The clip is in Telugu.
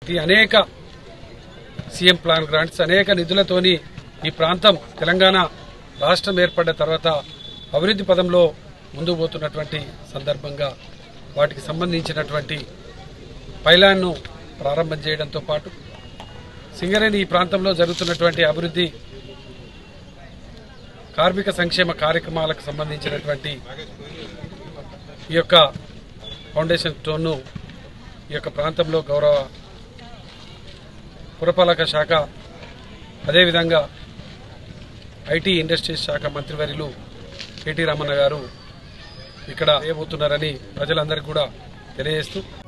అనేక సీఎం ప్లాన్ గ్రాంట్స్ అనేక నిధులతోని ఈ ప్రాంతం తెలంగాణ రాష్ట్రం ఏర్పడ్డ తర్వాత అభివృద్ధి పదంలో ముందుకు పోతున్నటువంటి సందర్భంగా వాటికి సంబంధించినటువంటి పైలాన్ను ప్రారంభం చేయడంతో పాటు సింగరేణి ఈ ప్రాంతంలో జరుగుతున్నటువంటి అభివృద్ధి కార్మిక సంక్షేమ కార్యక్రమాలకు సంబంధించినటువంటి ఈ యొక్క ఫౌండేషన్ స్టోన్ను ఈ యొక్క ప్రాంతంలో గౌరవ పురపాలక శాఖ అదేవిధంగా ఐటీ ఇండస్ట్రీస్ శాఖ మంత్రివర్యులు కేటీ రామన్న గారు ఇక్కడ వేయబోతున్నారని ప్రజలందరికీ కూడా తెలియజేస్తూ